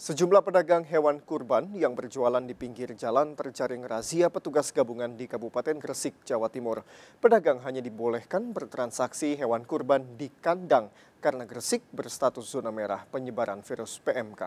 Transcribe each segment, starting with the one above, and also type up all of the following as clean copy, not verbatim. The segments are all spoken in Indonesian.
Sejumlah pedagang hewan kurban yang berjualan di pinggir jalan terjaring razia petugas gabungan di Kabupaten Gresik, Jawa Timur. Pedagang hanya dibolehkan bertransaksi hewan kurban di kandang karena Gresik berstatus zona merah penyebaran virus PMK.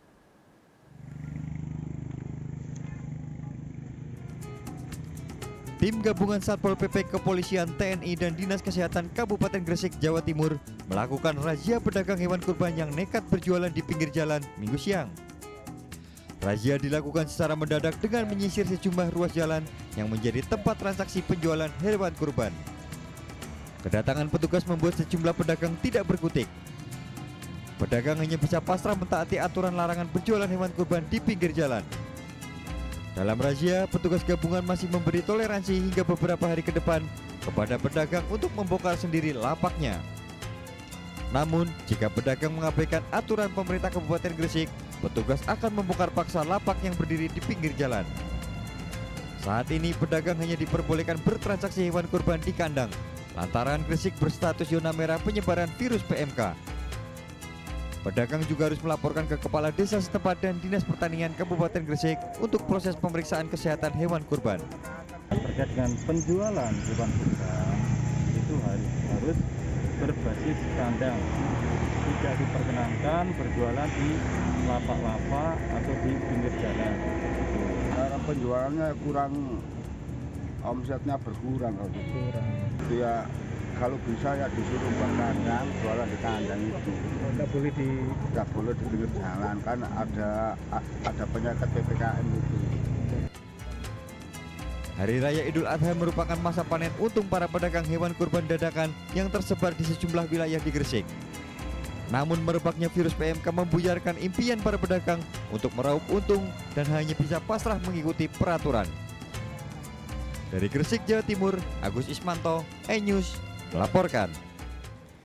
Tim gabungan Satpol PP Kepolisian, TNI, dan Dinas Kesehatan Kabupaten Gresik, Jawa Timur melakukan razia pedagang hewan kurban yang nekat berjualan di pinggir jalan Minggu siang. Razia dilakukan secara mendadak dengan menyisir sejumlah ruas jalan yang menjadi tempat transaksi penjualan hewan kurban. Kedatangan petugas membuat sejumlah pedagang tidak berkutik. Pedagang hanya bisa pasrah mentaati aturan larangan berjualan hewan kurban di pinggir jalan. Dalam razia, petugas gabungan masih memberi toleransi hingga beberapa hari ke depan kepada pedagang untuk membongkar sendiri lapaknya. Namun, jika pedagang mengabaikan aturan pemerintah Kabupaten Gresik, petugas akan membongkar paksa lapak yang berdiri di pinggir jalan. Saat ini, pedagang hanya diperbolehkan bertransaksi hewan kurban di kandang, lantaran Gresik berstatus zona merah penyebaran virus PMK. Pedagang juga harus melaporkan ke Kepala Desa setempat dan Dinas Pertanian Kabupaten Gresik untuk proses pemeriksaan kesehatan hewan kurban. Terkait dengan penjualan hewan kurban itu harus berbasis kandang, tidak diperkenankan berjualan di lapak-lapak atau di pinggir jalan. Cara penjualannya kurang, omsetnya berkurang kalau gitu. Ya kalau bisa ya disuruh buat kandang, jualan di kandang itu. Nggak boleh di pinggir jalan, kan ada penyakit PPKM itu. Hari Raya Idul Adha merupakan masa panen untung para pedagang hewan kurban dadakan yang tersebar di sejumlah wilayah di Gresik. Namun merebaknya virus PMK membuyarkan impian para pedagang untuk meraup untung dan hanya bisa pasrah mengikuti peraturan. Dari Gresik, Jawa Timur, Agus Ismanto, E-News melaporkan.